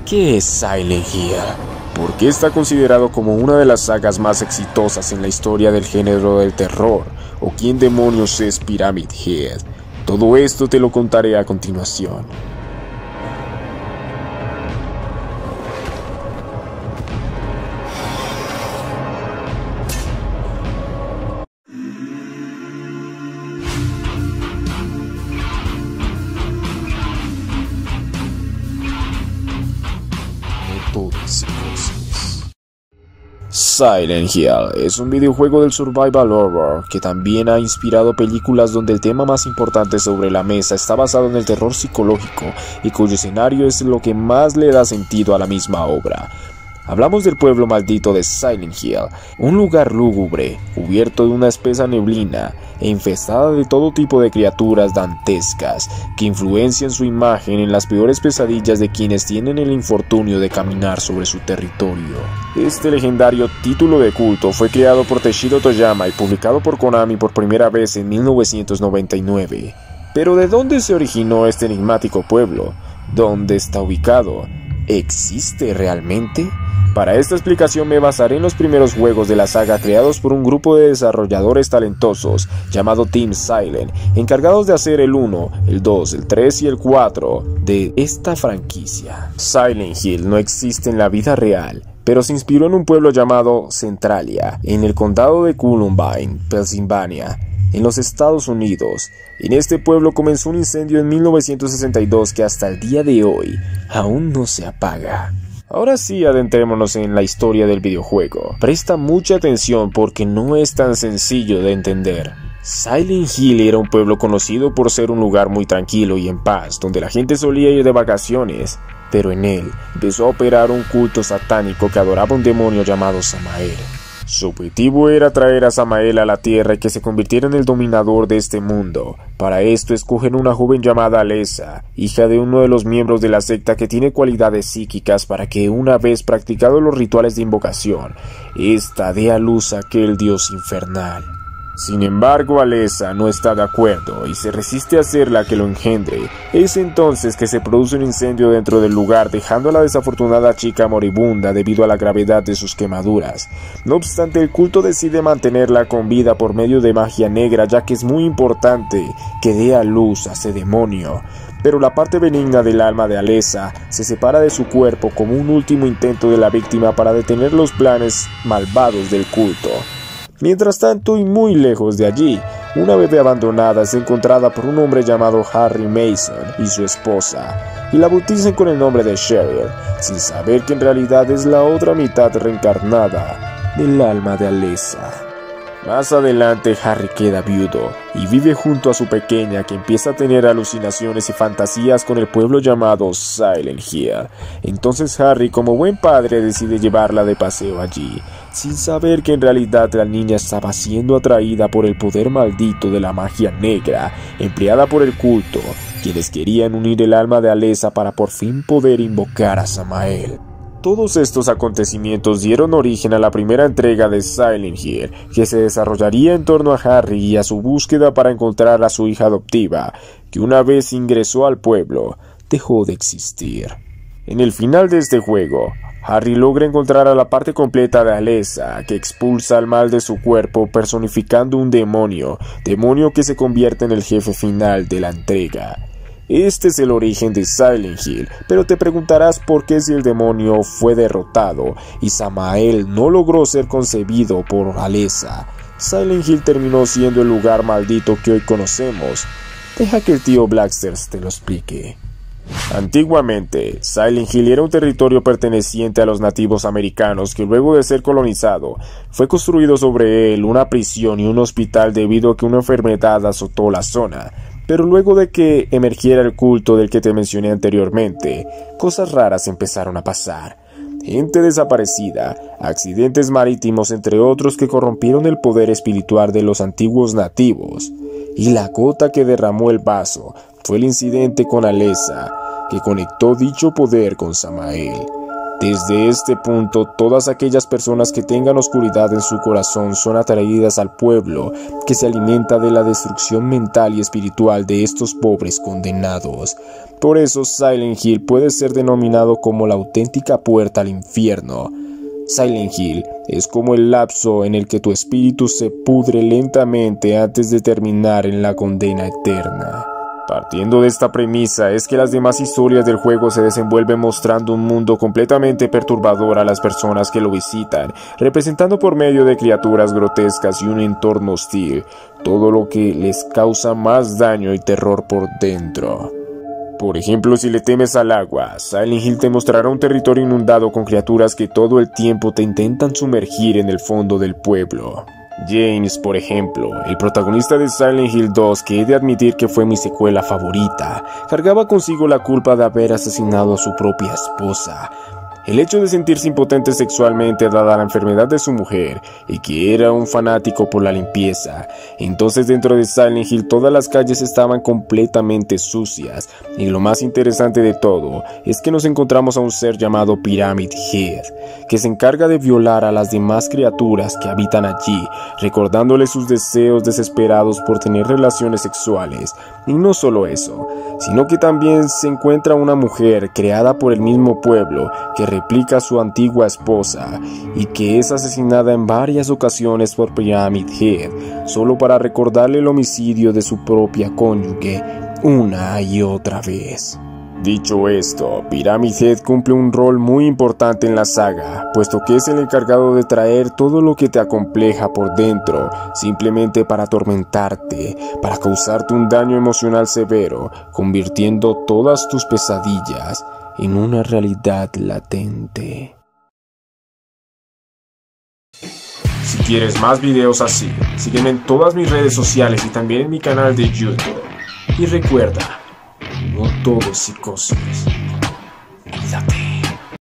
¿Qué es Silent Hill? ¿Por qué está considerado como una de las sagas más exitosas en la historia del género del terror? ¿O quién demonios es Pyramid Head? Todo esto te lo contaré a continuación. Silent Hill es un videojuego del survival horror que también ha inspirado películas donde el tema más importante sobre la mesa está basado en el terror psicológico y cuyo escenario es lo que más le da sentido a la misma obra. Hablamos del pueblo maldito de Silent Hill, un lugar lúgubre, cubierto de una espesa neblina e infestada de todo tipo de criaturas dantescas que influencian su imagen en las peores pesadillas de quienes tienen el infortunio de caminar sobre su territorio. Este legendario título de culto fue creado por Toshiro Toyama y publicado por Konami por primera vez en 1999. Pero ¿de dónde se originó este enigmático pueblo? ¿Dónde está ubicado? ¿Existe realmente? Para esta explicación me basaré en los primeros juegos de la saga creados por un grupo de desarrolladores talentosos llamado Team Silent, encargados de hacer el 1, el 2, el 3 y el 4 de esta franquicia. Silent Hill no existe en la vida real, pero se inspiró en un pueblo llamado Centralia, en el condado de Columbine, Pensilvania, en los Estados Unidos. En este pueblo comenzó un incendio en 1962 que hasta el día de hoy aún no se apaga. Ahora sí, adentrémonos en la historia del videojuego. Presta mucha atención porque no es tan sencillo de entender. Silent Hill era un pueblo conocido por ser un lugar muy tranquilo y en paz, donde la gente solía ir de vacaciones, pero en él empezó a operar un culto satánico que adoraba un demonio llamado Samael. Su objetivo era traer a Samael a la tierra y que se convirtiera en el dominador de este mundo. Para esto escogen una joven llamada Alessa, hija de uno de los miembros de la secta que tiene cualidades psíquicas para que una vez practicados los rituales de invocación, ésta dé a luz a aquel dios infernal. Sin embargo, Alessa no está de acuerdo y se resiste a ser la que lo engendre. Es entonces que se produce un incendio dentro del lugar, dejando a la desafortunada chica moribunda debido a la gravedad de sus quemaduras. No obstante, el culto decide mantenerla con vida por medio de magia negra, ya que es muy importante que dé a luz a ese demonio. Pero la parte benigna del alma de Alessa se separa de su cuerpo como un último intento de la víctima para detener los planes malvados del culto. Mientras tanto, y muy lejos de allí, una bebé abandonada es encontrada por un hombre llamado Harry Mason y su esposa, y la bautizan con el nombre de Cheryl, sin saber que en realidad es la otra mitad reencarnada del alma de Alessa. Más adelante, Harry queda viudo y vive junto a su pequeña, que empieza a tener alucinaciones y fantasías con el pueblo llamado Silent Hill. Entonces Harry, como buen padre, decide llevarla de paseo allí, sin saber que en realidad la niña estaba siendo atraída por el poder maldito de la magia negra empleada por el culto, quienes querían unir el alma de Alessa para por fin poder invocar a Samael. Todos estos acontecimientos dieron origen a la primera entrega de Silent Hill, que se desarrollaría en torno a Harry y a su búsqueda para encontrar a su hija adoptiva, que una vez ingresó al pueblo, dejó de existir. En el final de este juego, Harry logra encontrar a la parte completa de Alessa, que expulsa al mal de su cuerpo personificando un demonio que se convierte en el jefe final de la entrega. Este es el origen de Silent Hill, pero te preguntarás por qué si el demonio fue derrotado y Samael no logró ser concebido por Alessa, Silent Hill terminó siendo el lugar maldito que hoy conocemos. Deja que el tío Blacksters te lo explique. Antiguamente, Silent Hill era un territorio perteneciente a los nativos americanos que luego de ser colonizado, fue construido sobre él una prisión y un hospital debido a que una enfermedad azotó la zona. Pero luego de que emergiera el culto del que te mencioné anteriormente, cosas raras empezaron a pasar. Gente desaparecida, accidentes marítimos entre otros que corrompieron el poder espiritual de los antiguos nativos. Y la gota que derramó el vaso fue el incidente con Alessa, que conectó dicho poder con Samael. Desde este punto, todas aquellas personas que tengan oscuridad en su corazón son atraídas al pueblo que se alimenta de la destrucción mental y espiritual de estos pobres condenados. Por eso Silent Hill puede ser denominado como la auténtica puerta al infierno. Silent Hill es como el lapso en el que tu espíritu se pudre lentamente antes de terminar en la condena eterna. Partiendo de esta premisa es que las demás historias del juego se desenvuelven mostrando un mundo completamente perturbador a las personas que lo visitan, representando por medio de criaturas grotescas y un entorno hostil, todo lo que les causa más daño y terror por dentro. Por ejemplo, si le temes al agua, Silent Hill te mostrará un territorio inundado con criaturas que todo el tiempo te intentan sumergir en el fondo del pueblo. James, por ejemplo, el protagonista de Silent Hill 2, que he de admitir que fue mi secuela favorita, cargaba consigo la culpa de haber asesinado a su propia esposa. El hecho de sentirse impotente sexualmente dada la enfermedad de su mujer y que era un fanático por la limpieza. Entonces dentro de Silent Hill todas las calles estaban completamente sucias y lo más interesante de todo es que nos encontramos a un ser llamado Pyramid Head que se encarga de violar a las demás criaturas que habitan allí, recordándole sus deseos desesperados por tener relaciones sexuales. Y no solo eso, sino que también se encuentra una mujer creada por el mismo pueblo que replica a su antigua esposa y que es asesinada en varias ocasiones por Pyramid Head, solo para recordarle el homicidio de su propia cónyuge una y otra vez. Dicho esto, Pyramid Head cumple un rol muy importante en la saga, puesto que es el encargado de traer todo lo que te acompleja por dentro, simplemente para atormentarte, para causarte un daño emocional severo, convirtiendo todas tus pesadillas en una realidad latente. Si quieres más videos así, sígueme en todas mis redes sociales y también en mi canal de YouTube. Y recuerda, no todo es psicosis. Cuídate.